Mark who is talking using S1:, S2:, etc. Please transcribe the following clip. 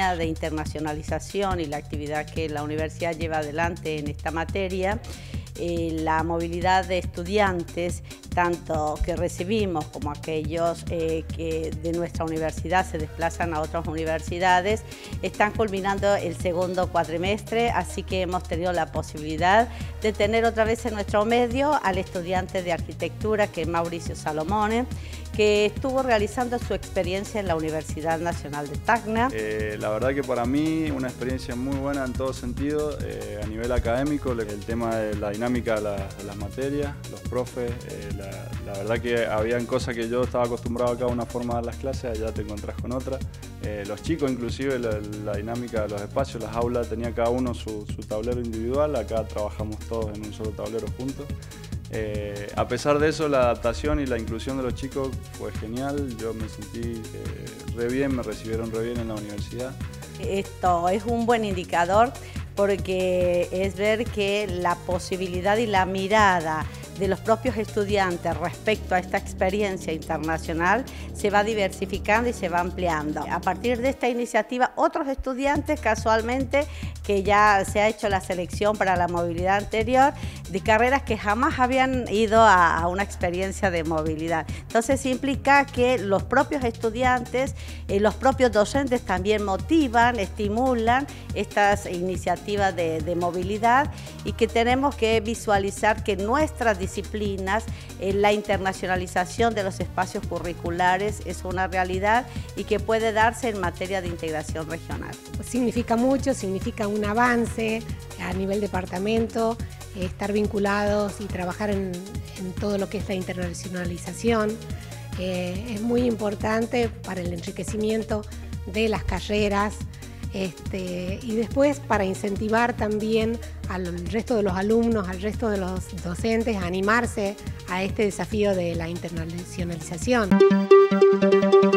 S1: línea de internacionalización y la actividad que la universidad lleva adelante en esta materia, la movilidad de estudiantes, tanto que recibimos como aquellos que de nuestra universidad se desplazan a otras universidades, están culminando el segundo cuatrimestre, así que hemos tenido la posibilidad de tener otra vez en nuestro medio al estudiante de arquitectura, que es Mauricio Salomone, que estuvo realizando su experiencia en la Universidad Nacional de Tacna.
S2: La verdad que para mí una experiencia muy buena en todo sentido, a nivel académico, el tema de la dinámica de las materias, los profes, la verdad que habían cosas que yo estaba acostumbrado acá a una forma de dar las clases, allá te encontrás con otra. Los chicos inclusive, la dinámica de los espacios, las aulas, tenía cada uno su tablero individual, acá trabajamos todos en un solo tablero juntos. A pesar de eso, la adaptación y la inclusión de los chicos fue genial, yo me sentí re bien, me recibieron re bien en la universidad.
S1: Esto es un buen indicador porque es ver que la posibilidad y la mirada de los propios estudiantes respecto a esta experiencia internacional se va diversificando y se va ampliando. A partir de esta iniciativa, otros estudiantes casualmente que ya se ha hecho la selección para la movilidad anterior, de carreras que jamás habían ido a una experiencia de movilidad. Entonces implica que los propios estudiantes, los propios docentes también motivan, estimulan estas iniciativas de movilidad y que tenemos que visualizar que nuestras disciplinas, la internacionalización de los espacios curriculares es una realidad y que puede darse en materia de integración regional.
S3: Significa mucho, significa un avance a nivel departamento, estar vinculados y trabajar en todo lo que es la internacionalización. Es muy importante para el enriquecimiento de las carreras y después para incentivar también al resto de los alumnos, al resto de los docentes a animarse a este desafío de la internacionalización.